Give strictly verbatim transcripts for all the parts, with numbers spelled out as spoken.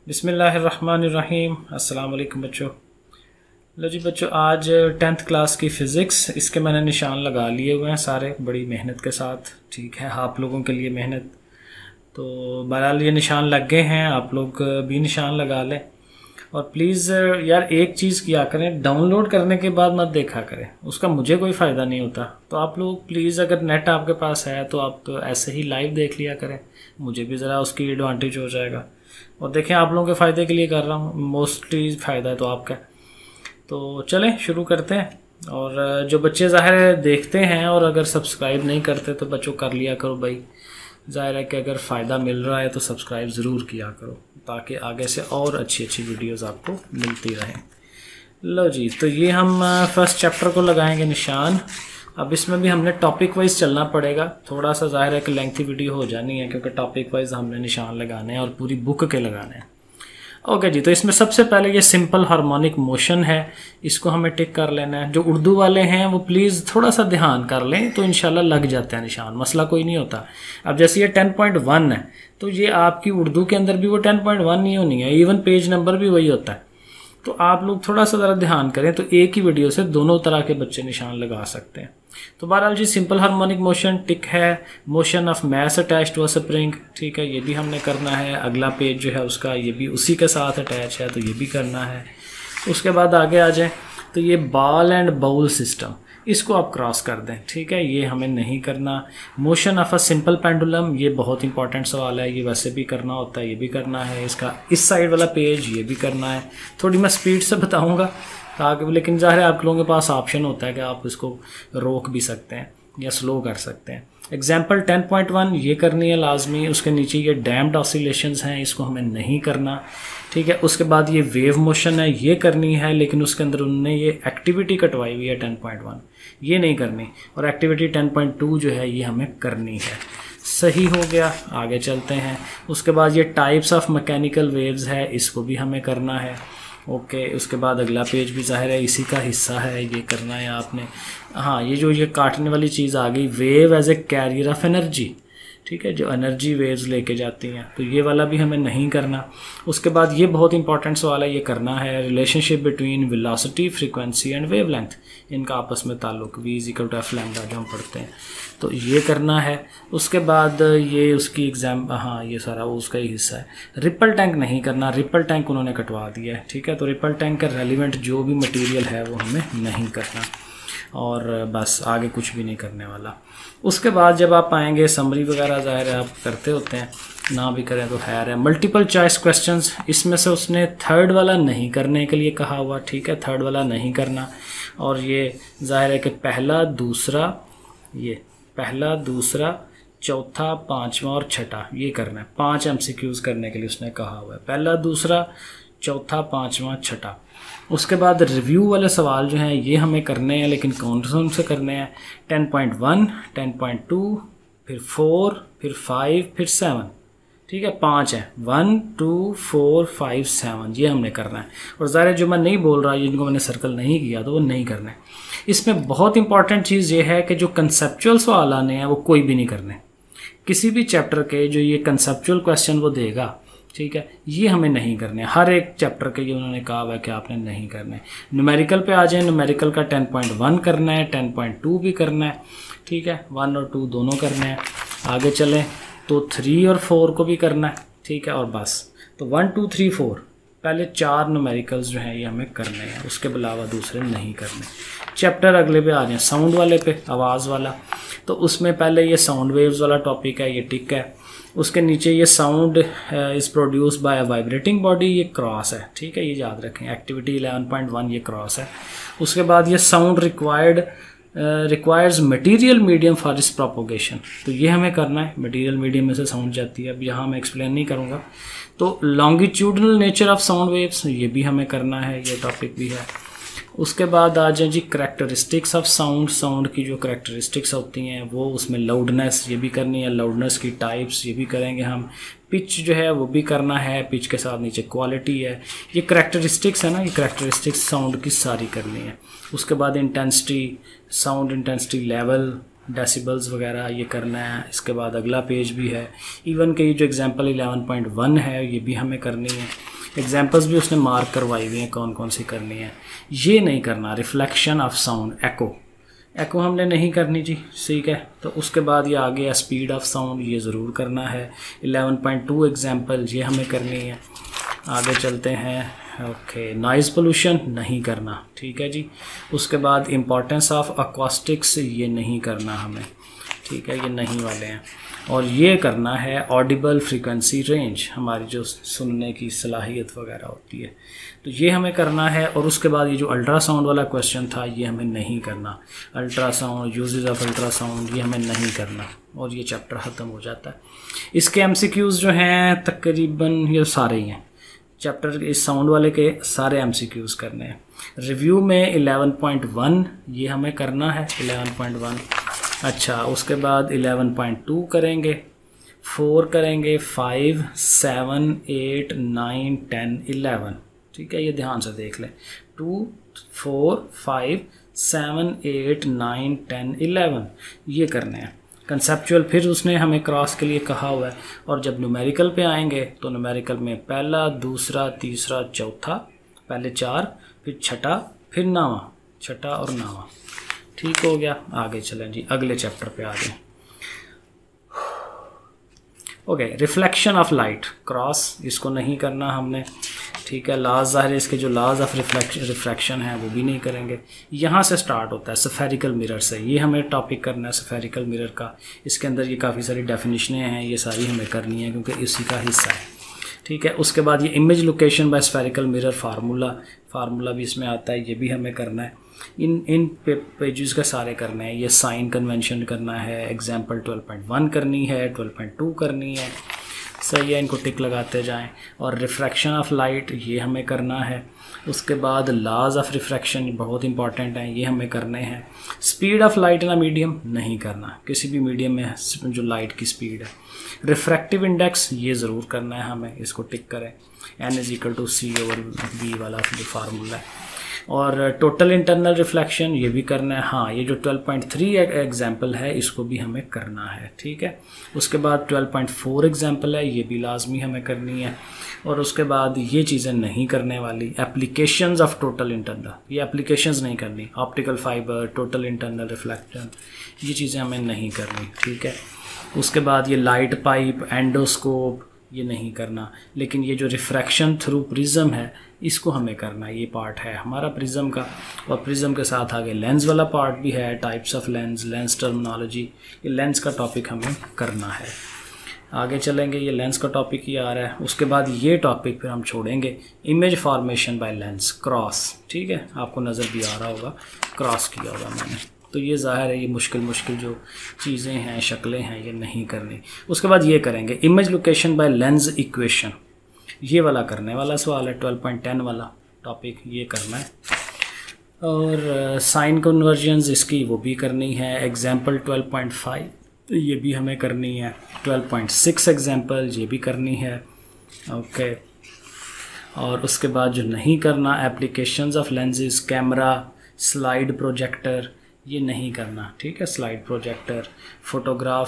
बिस्मिल्लाहिर्रहमानिर्रहीम। अस्सलाम वालेकुम बच्चों। लो जी बच्चों, आज टेंथ क्लास की फ़िज़िक्स इसके मैंने निशान लगा लिए हुए हैं सारे, बड़ी मेहनत के साथ। ठीक है, आप लोगों के लिए मेहनत, तो बहरहाल ये निशान लग गए हैं, आप लोग भी निशान लगा लें। और प्लीज़ यार एक चीज़ किया करें, डाउनलोड करने के बाद मत देखा करें, उसका मुझे कोई फ़ायदा नहीं होता। तो आप लोग प्लीज़, अगर नेट आपके पास है तो आप ऐसे ही लाइव देख लिया करें, मुझे भी ज़रा उसकी एडवांटेज हो जाएगा। और देखें, आप लोगों के फ़ायदे के लिए कर रहा हूँ, मोस्टली फ़ायदा है तो आपका। तो चलें शुरू करते हैं। और जो बच्चे ज़ाहिर है देखते हैं और अगर सब्सक्राइब नहीं करते तो बच्चों कर लिया करो भाई। ज़ाहिर है कि अगर फ़ायदा मिल रहा है तो सब्सक्राइब ज़रूर किया करो, ताकि आगे से और अच्छी अच्छी वीडियोस आपको मिलती रहें। लो जी, तो ये हम फर्स्ट चैप्टर को लगाएंगे निशान। अब इसमें भी हमने टॉपिक वाइज चलना पड़ेगा, थोड़ा सा ज़ाहिर है कि लेंथी वीडियो हो जानी है, क्योंकि टॉपिक वाइज हमने निशान लगाने हैं और पूरी बुक के लगाने हैं। ओके जी, तो इसमें सबसे पहले ये सिंपल हार्मोनिक मोशन है, इसको हमें टिक कर लेना है। जो उर्दू वाले हैं वो प्लीज़ थोड़ा सा ध्यान कर लें, तो इंशाल्लाह लग जाते हैं निशान, मसला कोई नहीं होता। अब जैसे ये टेन पॉइंट वन है, तो ये आपकी उर्दू के अंदर भी वो टेन पॉइंट वन ही होनी है, इवन पेज नंबर भी वही होता है। तो आप लोग थोड़ा सा ज़रा ध्यान करें, तो एक ही वीडियो से दोनों तरह के बच्चे निशान लगा सकते हैं। तो बहरहाल जी, सिंपल हार्मोनिक मोशन टिक है। Motion of mass attach to a spring, ठीक है, ये भी हमने करना है। अगला पेज जो है उसका, ये भी उसी के साथ अटैच है, तो ये भी करना है। उसके बाद आगे आ जाए, तो ये बॉल एंड बाउल सिस्टम, इसको आप क्रॉस कर दें, ठीक है, ये हमें नहीं करना। Motion of a simple pendulum, ये बहुत इंपॉर्टेंट सवाल है, ये वैसे भी करना होता है, ये भी करना है। इसका इस साइड वाला पेज, ये भी करना है। थोड़ी मैं स्पीड से बताऊंगा ताकि, लेकिन ज़ाहिर है आप लोगों के पास ऑप्शन होता है कि आप इसको रोक भी सकते हैं या स्लो कर सकते हैं। एग्जाम्पल टेन पॉइंट वन ये करनी है लाजमी। उसके नीचे ये डैम्प्ड ऑसिलेशंस हैं, इसको हमें नहीं करना, ठीक है। उसके बाद ये वेव मोशन है, ये करनी है, लेकिन उसके अंदर उन्होंने ये एक्टिविटी कटवाई हुई है टेन पॉइंट वन, ये नहीं करनी। और एक्टिविटी टेन पॉइंट टू जो है ये हमें करनी है। सही हो गया, आगे चलते हैं। उसके बाद ये टाइप्स ऑफ मैकेनिकल वेव्स है, इसको भी हमें करना है। ओके okay, उसके बाद अगला पेज भी ज़ाहिर है इसी का हिस्सा है, ये करना है आपने। हाँ, ये जो ये काटने वाली चीज़ आ गई, wave as a carrier of energy, ठीक है, जो एनर्जी वेव्स लेके जाती हैं, तो ये वाला भी हमें नहीं करना। उसके बाद ये बहुत इंपॉर्टेंट सवाल है, ये करना है। Relationship between velocity, frequency and wavelength, इनका आपस में ताल्लुक, v is equal to f lambda जो हम पढ़ते हैं, तो ये करना है। उसके बाद ये उसकी एग्जाम, हाँ ये सारा वो उसका ही हिस्सा है। रिपल टैंक नहीं करना, रिपल टैंक उन्होंने कटवा दिया है, ठीक है। तो रिपल टैंक का रेलिवेंट जो भी मटेरियल है वो हमें नहीं करना, और बस आगे कुछ भी नहीं करने वाला। उसके बाद जब आप आएंगे, समरी वगैरह ज़ाहिर है आप करते होते हैं, ना भी करें तो खैर है। मल्टीपल चॉइस क्वेश्चंस, इसमें से उसने थर्ड वाला नहीं करने के लिए कहा हुआ, ठीक है, थर्ड वाला नहीं करना। और ये ज़ाहिर है कि पहला, दूसरा, ये पहला, दूसरा, चौथा, पाँचवा और छठा, ये करना है। पाँच एमसीक्यूज़ करने के लिए उसने कहा हुआ है, पहला, दूसरा, चौथा, पाँचवा, छठा। उसके बाद रिव्यू वाले सवाल जो हैं ये हमें करने हैं, लेकिन कौन कौन से करने हैं? Ten point one, ten point two, फिर फोर, फिर फाइव, फिर सेवन, ठीक है, पाँच है, one, two, four, five, seven, ये हमने करना है। और ज़ाहिर जो मैं नहीं बोल रहा, जिनको मैंने सर्कल नहीं किया तो वो नहीं करना है। इसमें बहुत इंपॉर्टेंट चीज़ ये है कि जो कंसेप्चुअल सवाल आने हैं वो कोई भी नहीं करने। किसी भी चैप्टर के जो ये कंसेप्चुअल क्वेश्चन वो देगा, ठीक है, ये हमें नहीं करने। हर एक चैप्टर के ये उन्होंने कहा हुआ है कि आपने नहीं करने। न्यूमेरिकल पे आ जाए, न्यूमेरिकल का टेन पॉइंट वन करना है, टेन पॉइंट टू भी करना है, ठीक है, वन और टू दोनों करने हैं। आगे चलें तो थ्री और फोर को भी करना है, ठीक है, और बस। तो वन, टू, थ्री, फोर, पहले चार न्यूमेरिकल्स जो हैं ये हमें करने हैं, उसके अलावा दूसरे नहीं करने। चैप्टर अगले पे आ जाए, साउंड वाले पे, आवाज़ वाला। तो उसमें पहले ये साउंड वेव्स वाला टॉपिक है, ये टिक है। उसके नीचे ये sound is produce by a vibrating body, ये क्रॉस है, ठीक है, ये याद रखें। एक्टिविटी इलेवन पॉइंट वन ये क्रॉस है। उसके बाद ये sound required requires material medium for its propagation, तो ये हमें करना है। मटेरियल मीडियम में से साउंड जाती है, अब यहाँ मैं एक्सप्लेन नहीं करूँगा। तो longitudinal nature of sound waves, ये भी हमें करना है, ये टॉपिक भी है। उसके बाद आ जाए जी करैक्टरिस्टिक्स ऑफ साउंड, साउंड की जो करैक्टरिस्टिक्स होती हैं वो, उसमें लाउडनेस ये भी करनी है, लाउडनेस की टाइप्स ये भी करेंगे हम। पिच जो है वो भी करना है, पिच के साथ नीचे क्वालिटी है, ये करैक्टरिस्टिक्स है ना, ये करैक्टरिस्टिक्स साउंड की सारी करनी है। उसके बाद intensity, sound intensity level, decibels वगैरह ये करना है। इसके बाद अगला पेज भी है, इवन के ये जो एग्जांपल इलेवन पॉइंट वन है ये भी हमें करनी है। एग्जांपल्स भी उसने मार्क करवाई हुई हैं कौन कौन सी करनी है। ये नहीं करना, reflection of sound, echo echo हमने नहीं करनी जी, ठीक है। तो उसके बाद ये आ गया स्पीड ऑफ साउंड, ये ज़रूर करना है। इलेवन पॉइंट टू एग्जाम्पल ये हमें करनी है। आगे चलते हैं, ओके नॉइज़ पोल्यूशन नहीं करना, ठीक है जी। उसके बाद इम्पोर्टेंस ऑफ अकॉस्टिक्स ये नहीं करना हमें, ठीक है, ये नहीं वाले हैं। और ये करना है ऑडिबल फ्रीक्वेंसी रेंज, हमारी जो सुनने की सलाहियत वगैरह होती है, तो ये हमें करना है। और उसके बाद ये जो अल्ट्रासाउंड वाला क्वेश्चन था ये हमें नहीं करना, अल्ट्रासाउंड, यूजेस ऑफ अल्ट्रासाउंड ये हमें नहीं करना, और ये चैप्टर ख़त्म हो जाता है। इसके एमसीक्यूज़ जो हैं तकरीबन ये सारे ही हैं, चैप्टर इस साउंड वाले के सारे एमसीक्यूज़ करने हैं। रिव्यू में इलेवन पॉइंट वन ये हमें करना है, इलेवन पॉइंट वन। अच्छा, उसके बाद इलेवन पॉइंट टू करेंगे, फोर करेंगे, five, seven, eight, nine, ten, eleven, ठीक है, ये ध्यान से देख लें। Two, four, five, seven, eight, nine, ten, eleven ये करने हैं। कंसेप्चुअल फिर उसने हमें क्रॉस के लिए कहा हुआ है। और जब न्यूमेरिकल पे आएंगे तो न्यूमेरिकल में पहला, दूसरा, तीसरा, चौथा, पहले चार, फिर छठा, फिर नावा, छठा और नावा, ठीक हो गया। आगे चलें जी, अगले चैप्टर पे आ जाएं। Okay, reflection of light, cross इसको नहीं करना हमने, ठीक है। लाज ज़ाहिर है इसके जो लाज ऑफ रिफ्लेक्शन रिफ्रैक्शन है वो भी नहीं करेंगे। यहाँ से स्टार्ट होता है स्फेरिकल मिरर से, ये हमें टॉपिक करना है स्फेरिकल मिरर का। इसके अंदर ये काफ़ी सारी डेफिनेशनें हैं, ये सारी हमें करनी है क्योंकि इसी का हिस्सा है, ठीक है। उसके बाद ये image location by spherical mirror formula, formula भी इसमें आता है, ये भी हमें करना है। इन इन पे, पेजेस का सारे करने हैं। ये साइन कन्वेंशन करना है, एग्जाम्पल ट्वेल्व पॉइंट वन करनी है, ट्वेल्व पॉइंट टू करनी है, सही है, इनको टिक लगाते जाएं। और रिफ्रैक्शन ऑफ लाइट ये हमें करना है। उसके बाद लॉज ऑफ रिफ्रैक्शन बहुत इंपॉर्टेंट हैं, ये हमें करने हैं। Speed of light in a medium नहीं करना, किसी भी मीडियम में जो लाइट की स्पीड है। रिफ्रैक्टिव इंडेक्स ये ज़रूर करना है हमें, इसको टिक करें। N is equal to c over b वाला जो फार्मूला है। और टोटल इंटरनल रिफ्लेक्शन ये भी करना है। हाँ, ये जो ट्वेल्व पॉइंट थ्री एग्जाम्पल है इसको भी हमें करना है, ठीक है। उसके बाद ट्वेल्व पॉइंट फोर एग्जाम्पल है, ये भी लाजमी हमें करनी है। और उसके बाद ये चीज़ें नहीं करने वाली, एप्लीकेशंस ऑफ टोटल इंटरनल, ये एप्लीकेशंस नहीं करनी। Optical fibre, total internal reflection, ये चीज़ें हमें नहीं करनी, ठीक है। उसके बाद ये लाइट पाइप, एंडोस्कोप ये नहीं करना। लेकिन ये जो रिफ्रैक्शन थ्रू प्रिज्म है इसको हमें करना है, ये पार्ट है हमारा प्रिज्म का। और प्रिज्म के साथ आगे लेंस वाला पार्ट भी है, types of lens, lens terminology, ये लेंस का टॉपिक हमें करना है। आगे चलेंगे, ये लेंस का टॉपिक ही आ रहा है। उसके बाद ये टॉपिक फिर हम छोड़ेंगे, image formation by lens, cross, ठीक है, आपको नज़र भी आ रहा होगा क्रॉस किया होगा मैंने। तो ये ज़ाहिर है ये मुश्किल मुश्किल जो चीज़ें हैं, शक्लें हैं, ये नहीं करनी। उसके बाद ये करेंगे image location by lens equation, ये वाला करने वाला सवाल है, ट्वेल्व पॉइंट टेन वाला टॉपिक ये करना है। और साइन कन्वर्जन्स इसकी वो भी करनी है। एग्जाम्पल ट्वेल्व पॉइंट फाइव ये भी हमें करनी है। ट्वेल्व पॉइंट सिक्स एग्जाम्पल ये भी करनी है, ओके। और उसके बाद जो नहीं करना, applications of lenses, camera, slide projector ये नहीं करना, ठीक है। स्लाइड प्रोजेक्टर, फोटोग्राफ,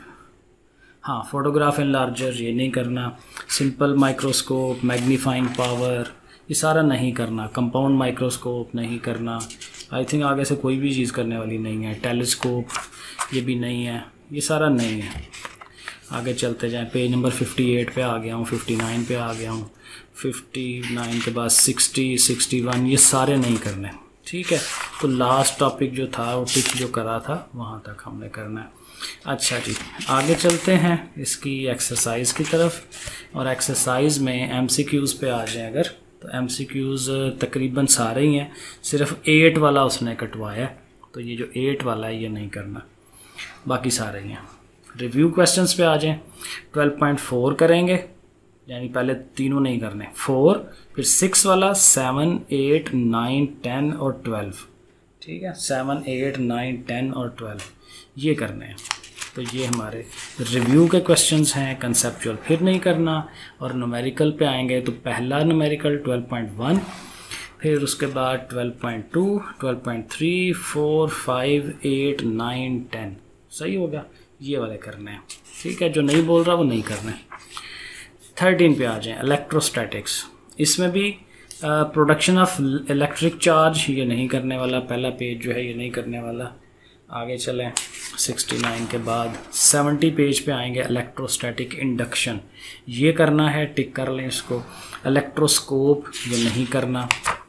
हाँ फोटोग्राफ एनलार्जर ये नहीं करना। सिंपल माइक्रोस्कोप, मैग्नीफाइंग पावर ये सारा नहीं करना। कंपाउंड माइक्रोस्कोप नहीं करना। आई थिंक आगे से कोई भी चीज़ करने वाली नहीं है। टेलीस्कोप ये भी नहीं है, ये सारा नहीं है। आगे चलते जाएं, पेज नंबर फिफ्टी एट पे आ गया हूँ, फिफ्टी नाइन पे आ गया हूँ, फिफ्टी नाइन के बाद सिक्सटी, सिक्सटी वन ये सारे नहीं करने, ठीक है। तो लास्ट टॉपिक जो था वो टिक जो करा था वहाँ तक हमने करना है। अच्छा जी, आगे चलते हैं इसकी एक्सरसाइज की तरफ। और एक्सरसाइज में एमसीक्यूज़ पे आ जाएं अगर, तो एमसीक्यूज़ तकरीबन सारे ही हैं, सिर्फ एट वाला उसने कटवाया है, तो ये जो एट वाला है ये नहीं करना, बाकी सारे ही हैं। रिव्यू क्वेश्चंस पे आ जाएं। ट्वेल्व पॉइंट फोर करेंगे, यानी पहले तीनों नहीं करने, फोर, फिर सिक्स वाला, सेवन, एट, नाइन, टेन और ट्वेल्व, ठीक है। सेवन, एट, नाइन, टेन और ट्वेल्व ये करने हैं। तो ये हमारे रिव्यू के क्वेश्चंस हैं। कंसेप्चुअल फिर नहीं करना। और न्यूमेरिकल पे आएंगे तो पहला न्यूमेरिकल ट्वेल्व पॉइंट वन, फिर उसके बाद twelve point two, twelve point three, four, five, eight, nine, ten, सही हो गया, ये वाले करने हैं, ठीक है। जो नहीं बोल रहा वो नहीं करना है। थर्टीन पे आ जाएं, इलेक्ट्रोस्टैटिक्स, इसमें भी प्रोडक्शन ऑफ इलेक्ट्रिक चार्ज ये नहीं करने वाला, पहला पेज जो है ये नहीं करने वाला। आगे चलें, सिक्सटी नाइन के बाद सेवेंटी पेज पे आएंगे, इलेक्ट्रोस्टैटिक इंडक्शन ये करना है, टिक कर लें इसको। इलेक्ट्रोस्कोप ये नहीं करना।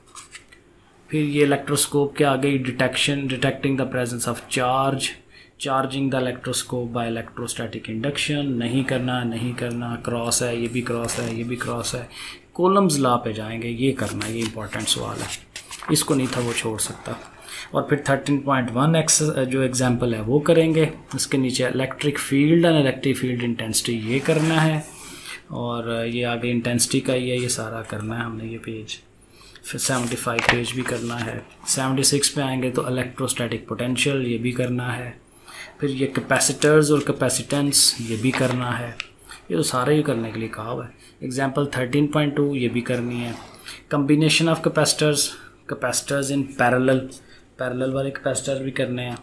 फिर ये इलेक्ट्रोस्कोप के आगे detection, detecting the presence of charge, charging the electroscope by electrostatic induction नहीं करना, नहीं करना। क्रॉस है, ये भी क्रॉस है, ये भी क्रॉस है। कोलम्स लॉ पे जाएंगे, ये करना, ये इंपॉर्टेंट सवाल है, इसको नहीं था वो छोड़ सकता। और फिर थर्टीन पॉइंट वन एक्स जो एग्जांपल है वो करेंगे। इसके नीचे electric field and electric field intensity ये करना है, और ये आगे इंटेंसिटी का ही है, ये सारा करना है हमने ये पेज। फिर सेवेंटी फाइव पेज भी करना है। सेवेंटी सिक्स पे आएंगे तो इलेक्ट्रोस्टैटिक पोटेंशियल ये भी करना है। फिर ये कैपेसिटर्स और कैपेसिटेंस ये भी करना है। ये तो सारा ही करने के लिए कहा हुआ है। एग्जांपल थर्टीन पॉइंट टू ये भी करनी है। Combination of capacitors, capacitors in parallel, parallel वाले कैपेसिटर भी करने हैं।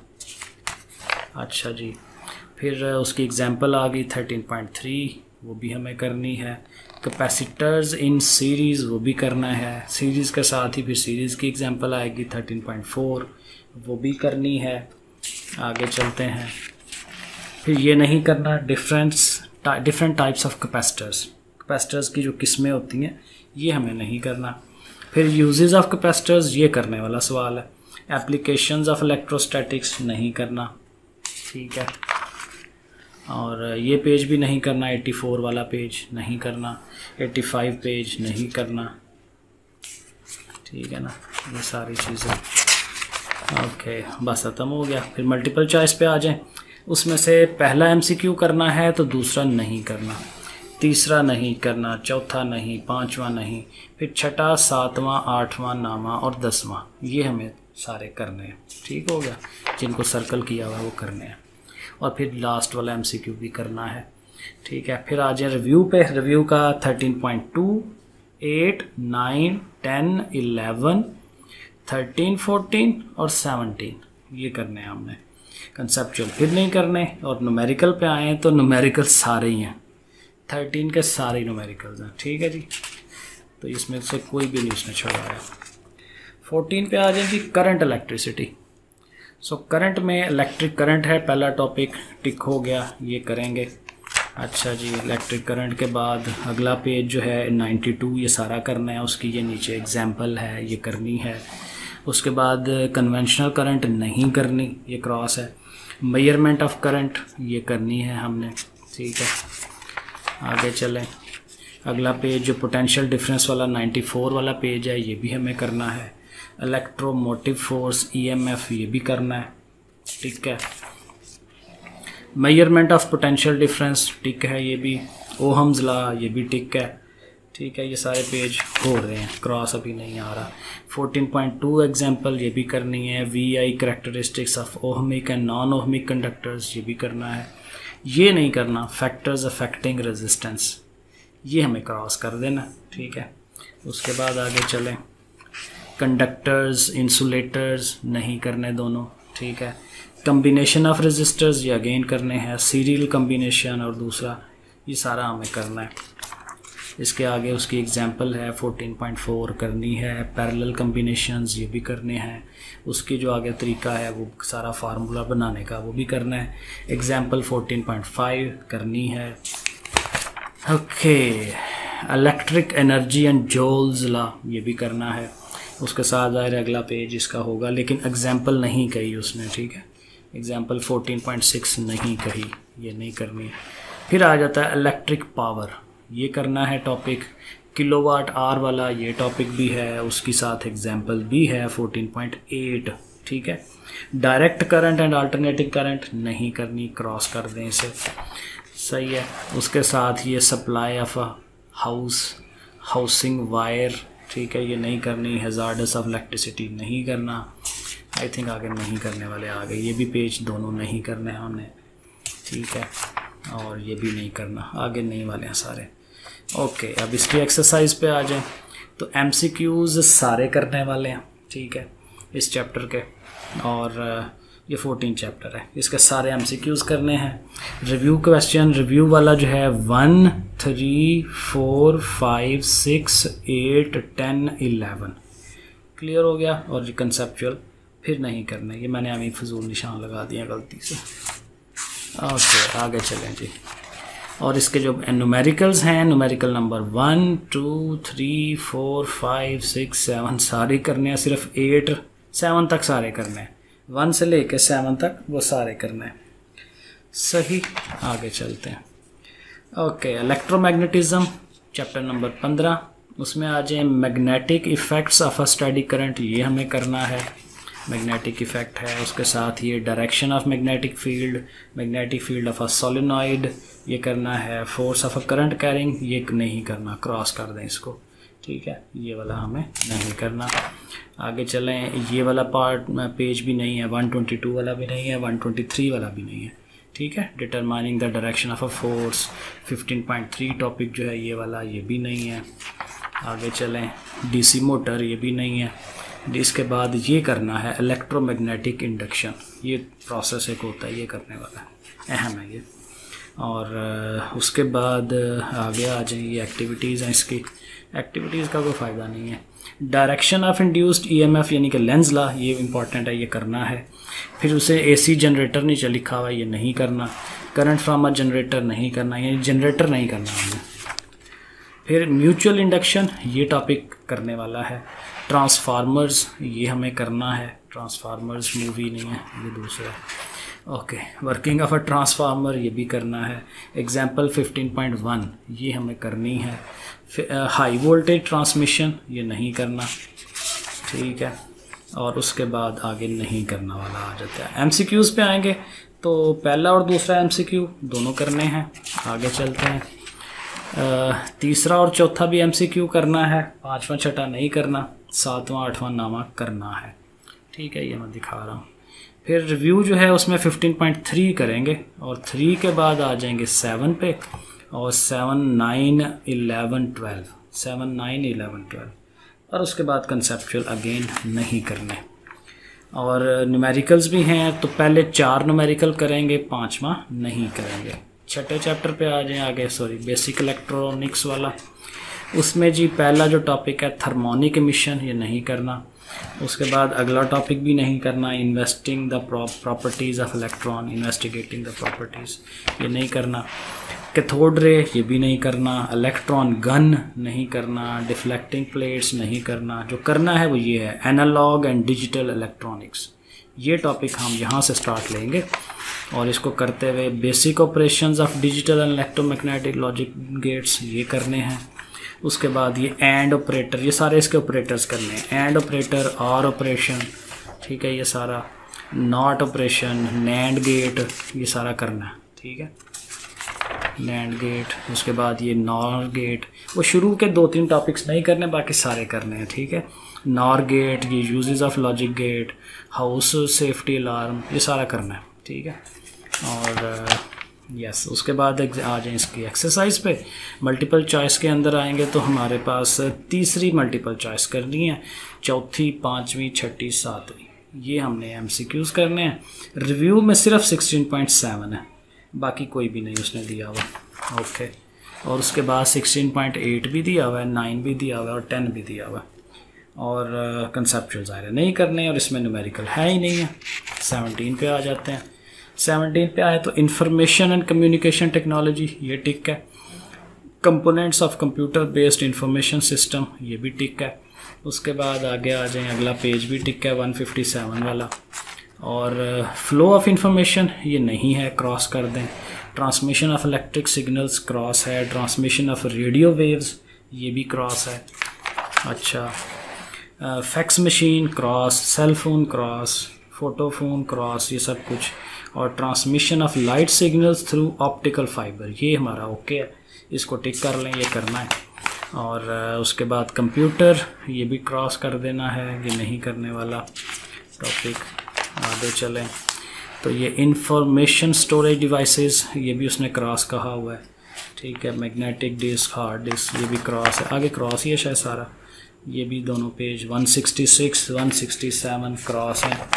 अच्छा जी, फिर उसकी एग्जांपल आ गई थर्टीन पॉइंट थ्री, वो भी हमें करनी है। कैपेसिटर्स इन सीरीज़ वो भी करना है। सीरीज़ के साथ ही फिर सीरीज़ की एग्जांपल आएगी थर्टीन पॉइंट फोर, वो भी करनी है। आगे चलते हैं। फिर ये नहीं करना, difference different types of capacitors, capacitors की जो किस्में होती हैं ये हमें नहीं करना। फिर यूजेस ऑफ कैपेसिटर्स ये करने वाला सवाल है। एप्लीकेशंस ऑफ इलेक्ट्रोस्टैटिक्स नहीं करना, ठीक है। और ये पेज भी नहीं करना, एटी फोर वाला पेज नहीं करना, एटी फाइव पेज नहीं करना, ठीक है ना। ये सारी चीज़ें ओके, बस ख़त्म हो गया। फिर मल्टीपल चॉइस पे आ जाएं। उसमें से पहला एमसीक्यू करना है तो दूसरा नहीं करना, तीसरा नहीं करना, चौथा नहीं, पांचवा नहीं, फिर छठा, सातवां, आठवां, नौवां और दसवां ये हमें सारे करने हैं, ठीक हो गया। जिनको सर्कल किया हुआ है वो करने हैं। और फिर लास्ट वाला एमसीक्यू भी करना है, ठीक है। फिर आ जाए रिव्यू पे। रिव्यू का thirteen point two, eight, nine, ten, eleven, thirteen, fourteen और सेवनटीन ये करने हैं हमने। कंसेप्चुअल फिर नहीं करने। और न्यूमेरिकल पे आए हैं तो न्यूमेरिकल सारे ही हैं, थर्टीन के सारे न्यूमेरिकल्स हैं, ठीक है जी। तो इसमें से कोई भी नहीं उसने छुड़ाया। फोर्टीन पे आ जाएगी करंट इलेक्ट्रिसिटी। सो करंट में इलेक्ट्रिक करंट है पहला टॉपिक, टिक हो गया, ये करेंगे। अच्छा जी, इलेक्ट्रिक करंट के बाद अगला पेज जो है नाइन्टी टू ये सारा करना है, उसकी ये नीचे एग्जांपल है ये करनी है। उसके बाद कन्वेंशनल करंट नहीं करनी, ये क्रॉस है। मेजरमेंट ऑफ करंट ये करनी है हमने, ठीक है। आगे चलें, अगला पेज जो पोटेंशियल डिफरेंस वाला नाइन्टी फोर वाला पेज है ये भी हमें करना है। इलेक्ट्रोमोटिव फोर्स ईएमएफ ये भी करना है, ठीक है। Measurement of potential difference tick है, ये भी। ओहम्स लॉ ये भी टिक है, ठीक है। ये सारे पेज हो रहे हैं, क्रॉस अभी नहीं आ रहा। फोर्टीन पॉइंट टू एग्जांपल ये भी करनी है। V I characteristics of ohmic and non ohmic conductors ये भी करना है। ये नहीं करना, फैक्टर्स अफेक्टिंग रेजिस्टेंस ये हमें क्रॉस कर देना, ठीक है। उसके बाद आगे चलें, कंडक्टर्स, इंसुलेटर्स नहीं करने दोनों, ठीक है। कम्बिनेशन ऑफ रेजिस्टर्स ये अगेन करने हैं, सीरियल कम्बिनेशन और दूसरा ये सारा हमें करना है। इसके आगे उसकी एग्जांपल है फोर्टीन पॉइंट फोर करनी है। पैरेलल कम्बिनेशंस ये भी करने हैं, उसकी जो आगे तरीका है वो सारा फार्मूला बनाने का वो भी करना है। एग्जांपल फोर्टीन पॉइंट फाइव करनी है। Okay, electric energy and Joule's law ये भी करना है। उसके साथ ज़ाहिर अगला पेज इसका होगा, लेकिन एग्जांपल नहीं कही उसने, ठीक है। एग्जांपल फोर्टीन पॉइंट सिक्स नहीं कही, ये नहीं करनी। फिर आ जाता है इलेक्ट्रिक पावर, ये करना है टॉपिक। किलोवाट आवर वाला ये टॉपिक भी है, उसकी साथ एग्जांपल भी है फोर्टीन पॉइंट एट, ठीक है। Direct current and alternating current नहीं करनी, क्रॉस कर दें इसे, सही है। उसके साथ ये supply of a house, housing wire, ठीक है, ये नहीं करनी। हैजार्डस ऑफ इलेक्ट्रिसिटी नहीं करना। आई थिंक आगे नहीं करने वाले आ गए, ये भी पेज दोनों नहीं करने हैं हमने, ठीक है। और ये भी नहीं करना, आगे नहीं वाले हैं सारे। ओके, अब इसकी एक्सरसाइज पे आ जाएं तो एमसीक्यूज़ सारे करने वाले हैं, ठीक है, इस चैप्टर के। और ये फोर्टीन चैप्टर है, इसके सारे एमसीक्यूज़ करने हैं। रिव्यू क्वेश्चन, रिव्यू वाला जो है one three four five six eight ten eleven clear हो गया। और ये कंसेप्चुअल फिर नहीं करने, ये मैंने अभी फजूल निशान लगा दिया गलती से। ओके आगे चलें जी। और इसके जो न्यूमेरिकल्स हैं, numerical number one two three four five six seven सारे करने हैं, सिर्फ एट सेवन तक सारे करने हैं, वन से लेके सेवन तक वो सारे करने हैं। सही, आगे चलते हैं। ओके, इलेक्ट्रोमैग्नेटिज्म चैप्टर नंबर पंद्रह, उसमें आ जाए magnetic effects of a steady current, ये हमें करना है। मैग्नेटिक इफ़ेक्ट है, उसके साथ ये direction of magnetic field, magnetic field of a solenoid ये करना है। Force of a current carrying ये नहीं करना, क्रॉस कर दें इसको, ठीक है, ये वाला हमें नहीं करना। आगे चलें, ये वाला पार्ट पेज भी नहीं है, वन ट्वेंटी टू वाला भी नहीं है, वन ट्वेंटी थ्री वाला भी नहीं है, ठीक है। Determining the direction of a force fifteen point three topic जो है ये वाला, ये भी नहीं है। आगे चलें, डीसी मोटर ये भी नहीं है। इसके बाद ये करना है इलेक्ट्रोमैग्नेटिक इंडक्शन, ये प्रोसेस एक होता है, ये करने वाला है, अहम है ये। और उसके बाद आगे आ जाए, ये एक्टिविटीज़ हैं, इसकी एक्टिविटीज़ का कोई फ़ायदा नहीं है। डायरेक्शन ऑफ इंड्यूस्ड ईएमएफ यानी कि लेंस लॉ, ये इंपॉर्टेंट है, ये करना है। फिर उसे एसी जनरेटर नीचे लिखा हुआ है, ये नहीं करना। करंट फ्रॉम अ जनरेटर नहीं करना, ये जनरेटर नहीं करना हमें। फिर म्यूचुअल इंडक्शन ये टॉपिक करने वाला है। ट्रांसफार्मर्स ये हमें करना है, ट्रांसफार्मर्स मूवी नहीं है, ये दूसरा है। Okay, working of a transformer ये भी करना है। एग्जाम्पल फिफ्टीन पॉइंट वन ये हमें करनी है। हाई वोल्टेज ट्रांसमिशन ये नहीं करना, ठीक है। और उसके बाद आगे नहीं करना वाला आ जाता है। एमसीक्यूज़ पे आएंगे तो पहला और दूसरा एमसीक्यू दोनों करने हैं। आगे चलते हैं, आ, तीसरा और चौथा भी एमसीक्यू करना है, पांचवा छठा नहीं करना, सातवां आठवां नामा करना है, ठीक है, ये मैं दिखा रहा हूँ। फिर रिव्यू जो है उसमें फिफ्टीन पॉइंट थ्री करेंगे और थ्री के बाद आ जाएंगे सेवन पे, और seven nine eleven twelve seven nine eleven twelve और उसके बाद कंसेप्चुअल अगेन नहीं करने। और न्यूमेरिकल्स भी हैं, तो पहले चार न्यूमेरिकल करेंगे, पांचवा नहीं करेंगे। छठे चैप्टर पे आ जाएं आगे, सॉरी बेसिक इलेक्ट्रॉनिक्स वाला, उसमें जी पहला जो टॉपिक है थर्मोनिक एमिशन, ये नहीं करना। उसके बाद अगला टॉपिक भी नहीं करना, investing the properties of electron, investigating the properties, ये नहीं करना। कैथोड रे ये भी नहीं करना। इलेक्ट्रॉन गन नहीं करना। डिफ्लेक्टिंग प्लेट्स नहीं करना। जो करना है वो ये है एनालॉग एंड डिजिटल इलेक्ट्रॉनिक्स, ये टॉपिक हम यहाँ से स्टार्ट लेंगे। और इसको करते हुए basic operations of digital and electromagnetic logic gates ये करने हैं। उसके बाद ये एंड ऑपरेटर, ये सारे इसके ऑपरेटर्स करने हैं। एंड ऑपरेटर, और ऑपरेशन, ठीक है, ये सारा नॉट ऑपरेशन, नैंड गेट, ये सारा करना है, ठीक है, नैंड गेट। उसके बाद ये नॉर गेट, वो शुरू के दो तीन टॉपिक्स नहीं करने, बाकी सारे करने हैं, ठीक है। नॉर गेट, ये uses of logic gate, house safety alarm, ये सारा करना है, ठीक है। और यस yes, उसके बाद आ जाए इसकी एक्सरसाइज पे। मल्टीपल चॉइस के अंदर आएंगे तो हमारे पास तीसरी मल्टीपल चॉइस करनी है, चौथी, पाँचवीं, छठी, सातवीं, ये हमने एमसीक्यूज़ करने हैं। रिव्यू में सिर्फ सिक्सटीन पॉइंट सेवन है, बाकी कोई भी नहीं उसने दिया हुआ, ओके। और उसके बाद सिक्सटीन पॉइंट एट भी दिया हुआ है, नाइन भी दिया हुआ है और टेन भी दिया हुआ है। और कंसेप्चुअल ज़ाहिर नहीं करने, और इसमें न्यूमेरिकल है ही नहीं है। सेवनटीन पे आ जाते हैं। सेवनटीन पे आए तो इंफॉर्मेशन एंड कम्युनिकेशन टेक्नोलॉजी, ये टिक है। Components of computer based information system, ये भी टिक है। उसके बाद आगे आ जाएं, अगला पेज भी टिक है, वन फिफ्टी सेवन वाला। और फ्लो ऑफ इंफॉर्मेशन ये नहीं है, क्रॉस कर दें। Transmission of electric signals cross है। ट्रांसमिशन ऑफ रेडियो वेव्स ये भी क्रॉस है। अच्छा, fax machine cross, cell phone cross, photophone cross, ये सब कुछ। और transmission of light signals through optical fibre, ये हमारा ओके है, इसको टिक कर लें, ये करना है। और उसके बाद कंप्यूटर, ये भी क्रॉस कर देना है, ये नहीं करने वाला टॉपिक। आगे चलें तो ये इंफॉर्मेशन स्टोरेज डिवाइसेस, ये भी उसने क्रॉस कहा हुआ है, ठीक है। मैग्नेटिक डिस्क, हार्ड डिस्क, ये भी क्रॉस है, आगे क्रॉस ही है शायद सारा। ये भी दोनों page one sixty six, one sixty seven cross है,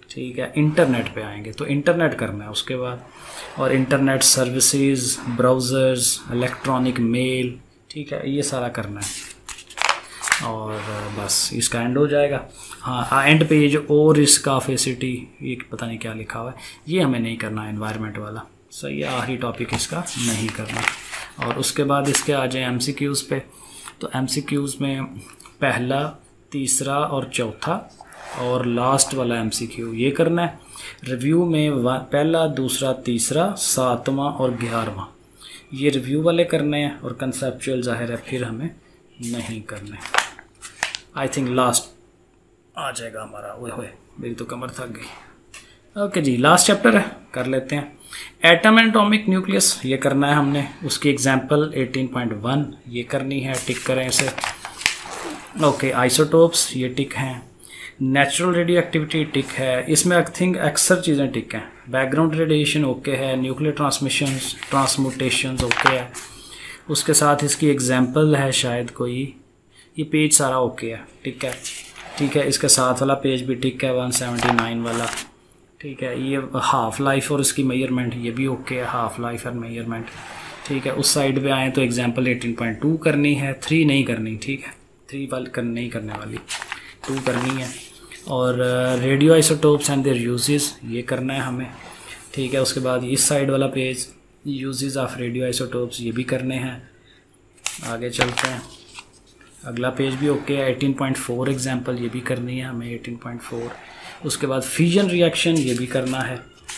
ठीक है। इंटरनेट पे आएंगे तो इंटरनेट करना है उसके बाद, और internet services, browsers, electronic mail, ठीक है, ये सारा करना है और बस इसका एंड हो जाएगा। हाँ, एंड पे ये जो और इसका फेसिटी, ये पता नहीं क्या लिखा हुआ है, ये हमें नहीं करना है, एनवायरनमेंट वाला। सही है, आखिरी टॉपिक इसका नहीं करना। और उसके बाद इसके आ जाए एमसीक्यूज़ पे। तो एमसीक्यूज़ में पहला, तीसरा और चौथा और लास्ट वाला एमसीक्यू ये करना है। रिव्यू में पहला, दूसरा, तीसरा, सातवां और ग्यारहवां ये रिव्यू वाले करने हैं, और कंसेप्चुअल जाहिर है फिर हमें नहीं करने। आई थिंक लास्ट आ जाएगा हमारा। ओए होए, मेरी तो कमर थक गई। ओके जी, लास्ट चैप्टर है, कर लेते हैं। एटम एंड एटॉमिक न्यूक्लियस ये करना है हमने। उसकी एग्जांपल अठारह पॉइंट वन ये करनी है, टिक करें इसे। ओके, आइसोटोप्स ये टिक हैं। नेचुरल रेडियो एक्टिविटी टिक है। इसमें आई थिंक अक्सर चीज़ें टिक हैं। बैकग्राउंड रेडिएशन ओके है। न्यूक्लियर ट्रांसमिशन ट्रांसमुटेशंस ओके है। उसके साथ इसकी एग्जांपल है शायद कोई, ये पेज सारा ओके है, ठीक है, ठीक है। इसके साथ वाला पेज भी टिक है, वन सेवेंटी नाइन वाला, ठीक है। ये हाफ लाइफ और इसकी मेजरमेंट ये भी ओके है, हाफ लाइफ और मेजरमेंट, ठीक है। उस साइड पे आए तो एग्जांपल अठारह पॉइंट टू करनी है, थ्री नहीं करनी, ठीक है, थ्री वाली कर नहीं करने वाली, टू करनी है। और radio isotopes and their uses ये करना है हमें, ठीक है। उसके बाद इस साइड वाला page uses of radio isotopes ये भी करने हैं। आगे चलते हैं, अगला पेज भी ओके है। अठारह पॉइंट फोर एग्जांपल ये भी करनी है हमें, अठारह पॉइंट फोर। उसके बाद फ्यूजन रिएक्शन ये भी करना है,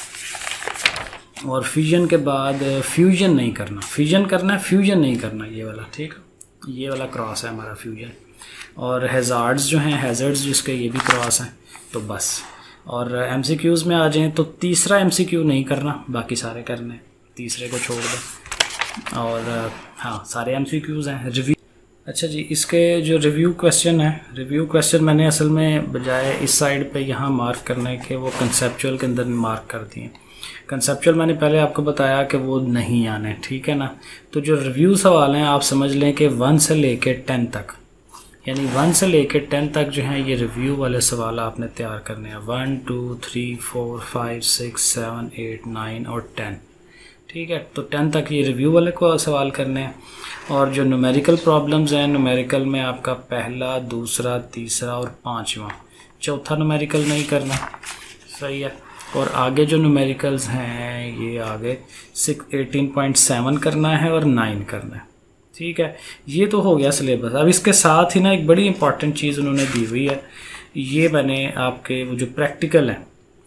और फ्यूजन के बाद फ्यूजन नहीं करना, फ्यूजन करना है, फ्यूजन नहीं करना, ये वाला, ठीक, ये वाला क्रॉस है हमारा फ्यूजन। और हैज़ार्ड्स जो हैं, हैज़र्ड्स जिसके ये भी क्रॉस हैं, तो बस। और एमसीक्यूज़ में आ जाएं तो तीसरा एमसीक्यू नहीं करना, बाकी सारे करने, तीसरे को छोड़ दें। और हाँ, सारे एमसीक्यूज़ हैं। रिव्यू, अच्छा जी, इसके जो रिव्यू क्वेश्चन है, रिव्यू क्वेश्चन मैंने असल में बजाय इस साइड पे यहाँ मार्क करने के वो कंसेप्चुअल के अंदर मार्क कर दिए। कंसेप्चुअल मैंने पहले आपको बताया कि वो नहीं आने, ठीक है ना। तो जो रिव्यू सवाल हैं आप समझ लें कि वन से लेके टेन तक, यानी वन से लेके टेन तक जो हैं ये रिव्यू वाले सवाल आपने तैयार करने हैं। One two three four five six seven eight nine और टेन, ठीक है। तो टेन तक ये रिव्यू वाले को सवाल करने हैं। और जो न्यूमेरिकल प्रॉब्लम्स हैं, न्यूमेरिकल में आपका पहला, दूसरा, तीसरा और पांचवा, चौथा न्यूमेरिकल नहीं करना, सही है। और आगे जो न्यूमेरिकल्स हैं ये आगे सिक्स एटीन पॉइंट सेवन करना है और नाइन करना है, ठीक है। ये तो हो गया सिलेबस। अब इसके साथ ही ना एक बड़ी इंपॉर्टेंट चीज़ उन्होंने दी हुई है, ये मैंने आपके वो जो प्रैक्टिकल है,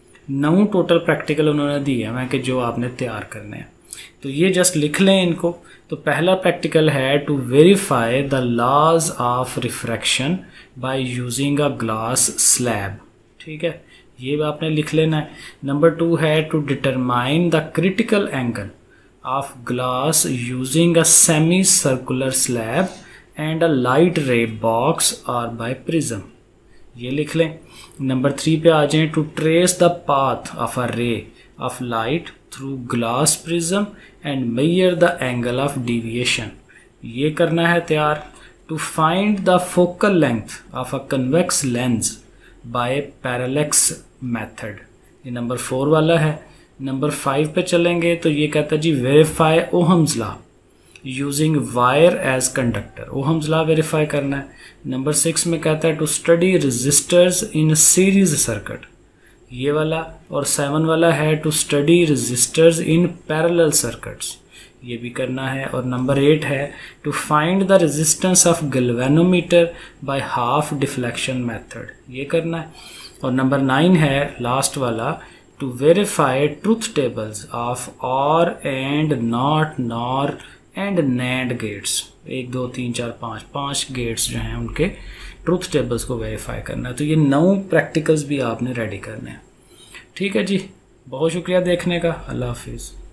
नौ टोटल प्रैक्टिकल उन्होंने दिए हैं मैं कि जो आपने तैयार करने हैं, तो ये जस्ट लिख लें इनको। तो पहला प्रैक्टिकल है to verify the laws of refraction by using a glass slab, ठीक है, ये आपने लिख लेना है। नंबर टू है to determine the critical angle of glass using a semi circular slab and a light ray box और बाय प्रिज्म, ये लिख लें। नंबर थ्री पे आ जाएं, to trace the path of a ray of light through glass prism and measure the angle of deviation, ये करना है तैयार। To find the focal length of a convex lens by parallax method, ये number four वाला है। Number five पे चलेंगे तो ये कहता है जी verify Ohm's law using wire as conductor, Ohm's law verify करना है। नंबर सिक्स में कहता है to study resistors in series circuit, ये वाला। और सेवन वाला है to study resistors in parallel circuits, ये भी करना है। और नंबर एट है to find the resistance of galvanometer by half deflection method, ये करना है। और नंबर नाइन है लास्ट वाला, to verify truth tables of OR AND NOT NOR and NAND gates, एक दो तीन चार पाँच पाँच गेट्स जो हैं उनके ट्रूथ टेबल्स को वेरीफाई करना है। तो ये नौ प्रैक्टिकल्स भी आपने रेडी करने हैं, ठीक है जी। बहुत शुक्रिया देखने का, अल्लाह हाफिज़।